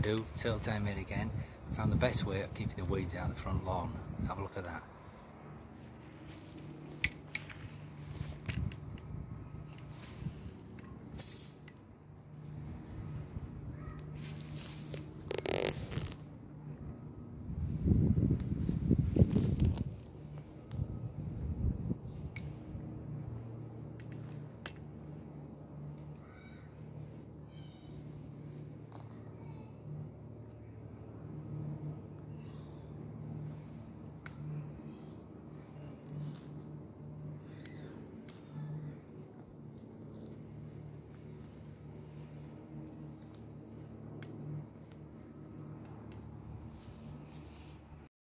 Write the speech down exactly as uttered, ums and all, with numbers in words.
do, Turtletail made again. Found the best way of keeping the weeds out of the front lawn. Have a look at that.